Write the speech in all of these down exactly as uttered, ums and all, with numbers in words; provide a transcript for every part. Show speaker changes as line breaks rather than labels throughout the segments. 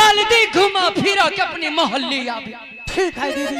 जल्दी घुमा फिरा के अपनी मोहल्ली आवे।
ठीक है दीदी।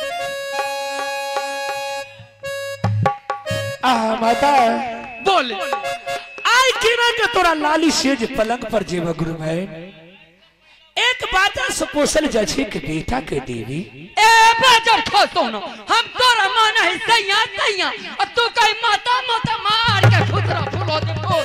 आ माता
बोले
आई केना के तोरा लाली सेज पलंग पर जेब गुरु में एक बात सपोसल जाछे के बेटा के देवी
ए बाजार खसो न हम तोरा मान है सैया सैया और तू कहीं माता माता मार के खुदरा फुलो दे तो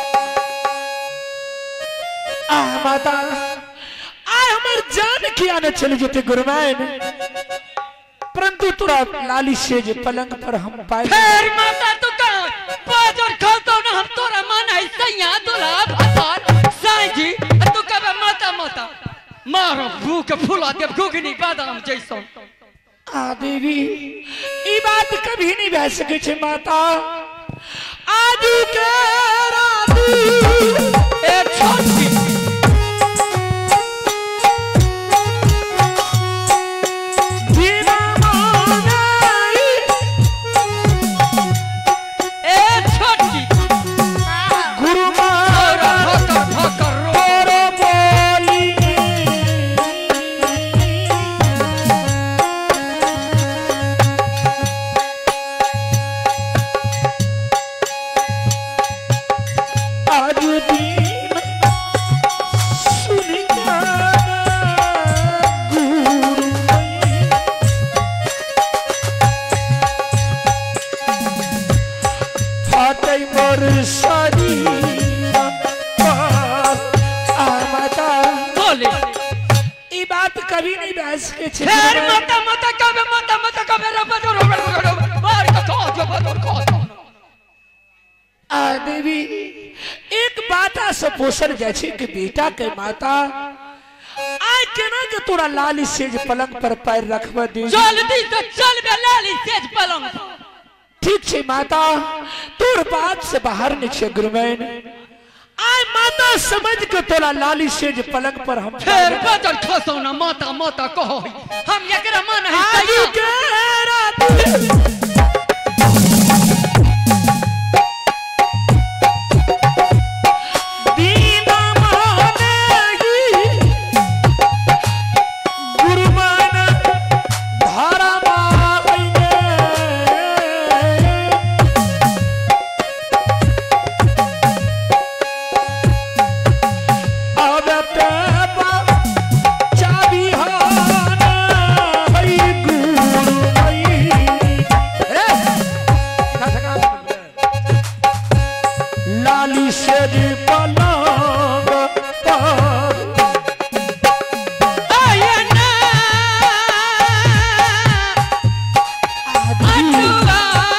आ माता आय हमर जान किया न चल जते गुरुमैन परंतु तोरा लाली सेज पलंग पर हम पाए
फिर माता तू कहां बाजार खसो न हम तोरा मान है सैया दुल्हा भतार साईं जी तू कबे माता माता मारो भूख फुला दे गुगनी बादाम जैसन।
आ देवी ई बात कभी नहीं बह सके छे माता आजू के राती
ए छोटी
दीना माने
ए छोटी
गुरु मारा
भकर भकर रो
रो बोली आज दिन सुनी गुरु फाटे मोर सारी आ माता
बोले
ई बात कभी नहीं बहस के छे
फिर माता माता कबे माता माता कबे रो बजो रो रो मार के खा जो बजो खा
आ देवी एक बाता से पोषण जाय छे कि बेटा के माता आय केना के तोरा लाली सेज पलंग पर पैर रखबा दे
जल्दी से चल बे लाली सेज पलंग
ठीक छे माता तोर बात से बाहर नहीं छे गुरुमैन आय माता समझ के तोरा लाली सेज पलंग पर हम
फिर बजल खसो ना माता माता कहो हम एकरा मान है
आज
सैया
के रात दीना मानेगी गुरुमान धारा माईने अब तेबा चाबी हाना हई गुरु हई ए लाली सेज पलंग पर
आयना अटुआ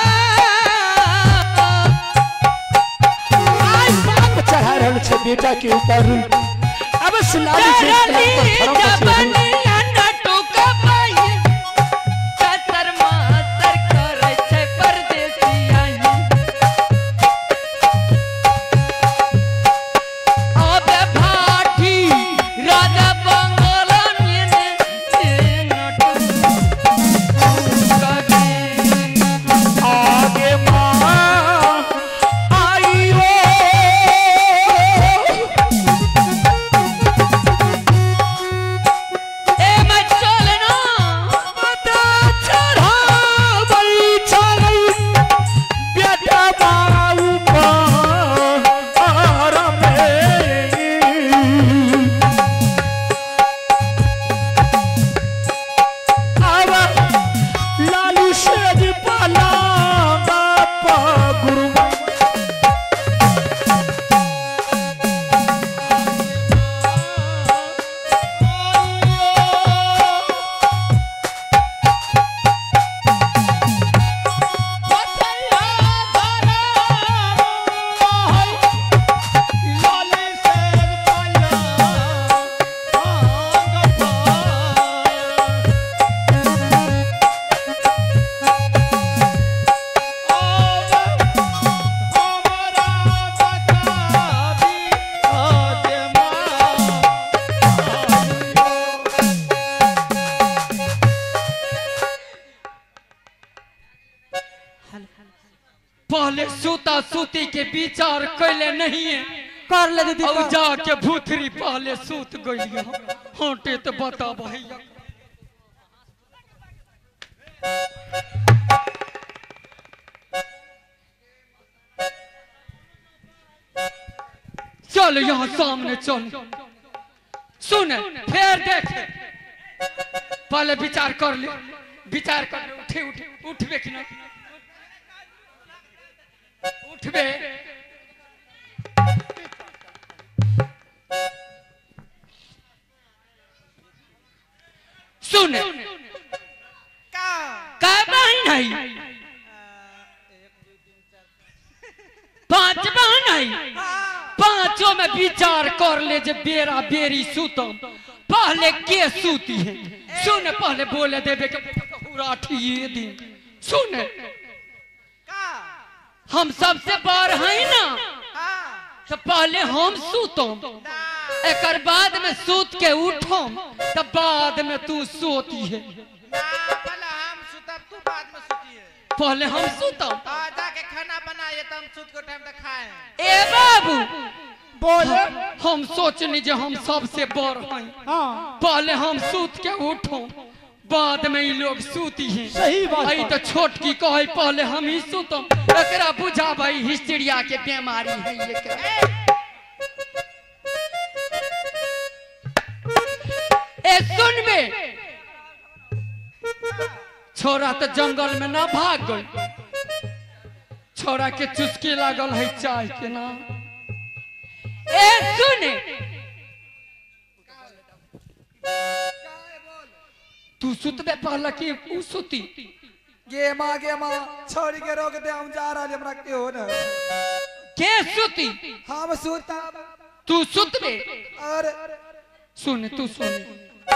आई बाप चढ़ा रहल छे बेटा के ऊपर अब लाली सेज
तेरी
पलंग पर खड़ा छे
जबनिया नटू कपाई कतर मातर करे छे परदेसिया अबे भाटी राजा बंगला में नटू कगे
आगे माँ आई हो
ए मैं चलना
माता चढ़ा बई चढ़ई बेटा बाऊ पर में अब लालू सेज पलंग पर गुरु
पहले सूता सूती के विचार कैले नहीं है
कर ले दीदी
अब जाके भूतरी पहले सूत गई होटे तो बता भैया चल यहाँ सामने चल सुन फिर देखे पहले विचार कर ले विचार कर ले उठे उठे उठबे कि नहीं उठबे सुन
का
का बहन है पांच बहन है पांचों में विचार कर ले जे बेरा बेरी सूतम पहले के सूती है सुन पहले बोले देवे के पूराठी ये दिन सुन
का
हम सबसे बड़ है ना तो पहले हम सूतम एकर बाद में सूत के उठम तो बाद में तू सोती है
पहले हम सुतब तू बाद में सुती है
पहले हम सूतम
आ जाके खाना बनाए तो हम सूत को टाइम तक खाए
ए बाबू
बोले
हम सोचनी जे हम सबसे बड़ हैं
हाँ
पहले हम सूत के उठो बाद में ये लोग सूती हैं
सही बात
आई तो छोटकी कहे पहले हम ही सूतम एकरा बुझा भाई हिस्ट्रिया के बीमारी है ये के ए सुन बे छोरा तो जंगल में ना भाग गई छोरा के चुस्की लागल है चाय के ना ए सुन तू सुतबे पहला कि उ सुती
गे माँ गे माँ छोड़ी के रोक दे हम जा रहा हमरा के हो ना
के सुती
हम सूता
तू सुतबे
और
सुन तू सुन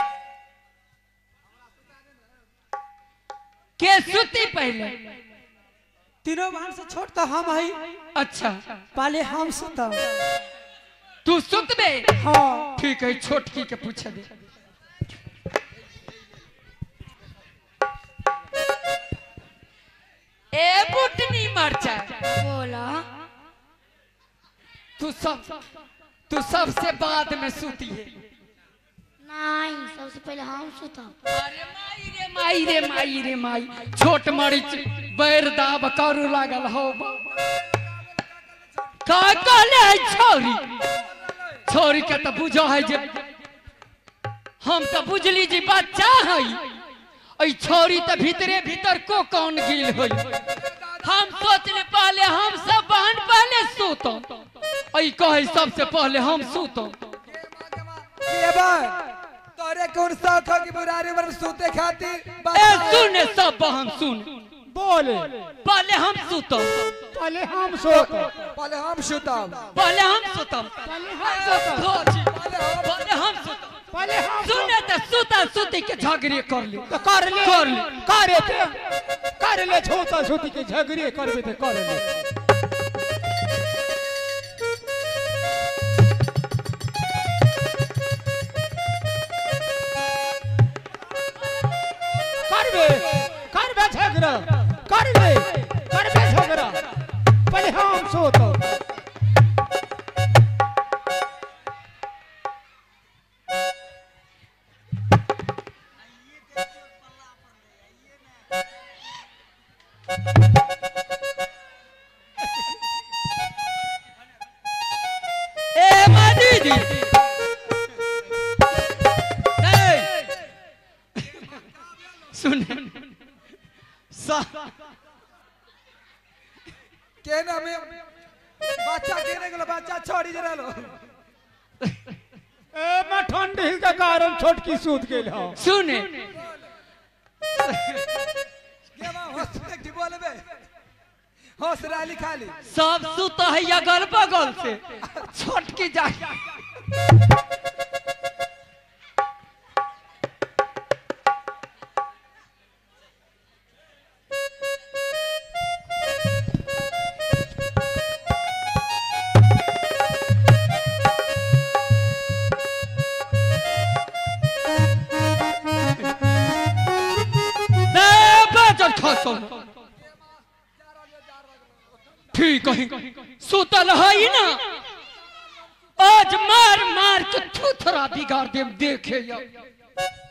के सुती पहले
तीनों बहन से छोट तो हम है
अच्छा
पहले हम सुतब
तू सुतबे
हाँ
ठीक है छोटकी के पूछे दे ए बुटनी मरचा
बोला
तू सब तू सबसे बाद में सूती है
नहीं सबसे पहले हम सुतब
अरे माई रे माई रे माई रे माई छोट मरीच बैर दाब करू लागल हो का कहले है छोरी छोरी के तो बुझो है जे हम तो बुझली जी बच्चा है ऐ छोरी तो भीतरे भीतर को कौन गिल होई हम सोचले पहले हम सब बहन पहले सूतो ऐ कहे सबसे पहले हम सूतो
ये बात तोरे कौन शौक हो कि बुरारी पर सूते खातिर
ए सुन सब बहन सुन
बोले
पहले हम सूतो
पहले हम सोत
पहले हम सूतब
पहले हम सूतम
पहले हम सोत
पहले हम सूतम
पहले हम
सुने तो सूता सूती के झगड़े कर ली
तो कर ले
कर ले
करे थे कर ले छोटा छोटी के झगड़े करबे ते कर ले करबे करबे झगड़ा करबे करबे झगड़ा पहले हम सोत
ए मां दीदी ए सुन सा
के ना में बच्चा केने गेलो बच्चा छोड़ी जे रहलो
ए मैं ठंडी के कारण छोटकी सूत गेल हो
सुन
के मां हॉस्पिटल की बोलबे हौसला लिखा ली
सब सुत है अगल बगल से छोटकी जा ठीक है सुतल है ना आज मार मार के थुथरा बिगाड़ दे देखे या